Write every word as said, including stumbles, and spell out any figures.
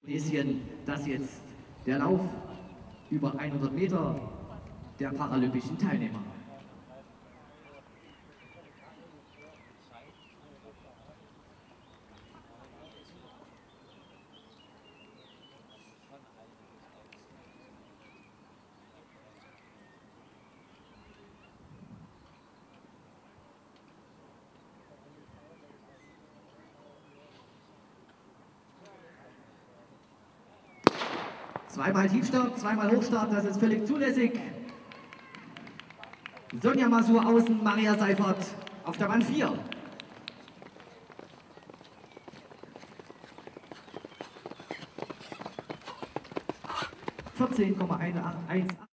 Tunesien, das jetzt der Lauf über hundert Meter der paralympischen Teilnehmer. Zweimal Tiefstart, zweimal Hochstart, das ist völlig zulässig. Sonja Masur außen, Maria Seifert auf der Bahn vier. vierzehn Komma eins acht.